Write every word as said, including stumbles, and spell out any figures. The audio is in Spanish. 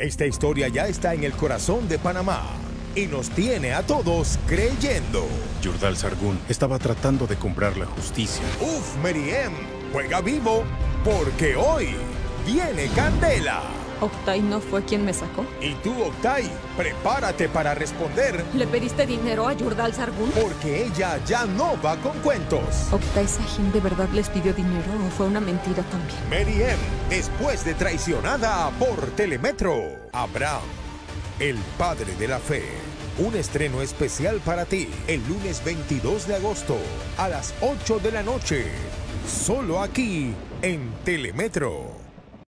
Esta historia ya está en el corazón de Panamá y nos tiene a todos creyendo. Yurdal Sargún estaba tratando de comprar la justicia. Uf, Meriem, juega vivo, porque hoy viene Candela. ¿Oktay no fue quien me sacó? Y tú, Oktay, prepárate para responder. ¿Le pediste dinero a Yurdal Sargún? Porque ella ya no va con cuentos. ¿Oktay Sahin de verdad les pidió dinero o fue una mentira también? Meriem, después de traicionada por Telemetro. Abraham, el padre de la fe. Un estreno especial para ti el lunes veintidós de agosto a las ocho de la noche. Solo aquí en Telemetro.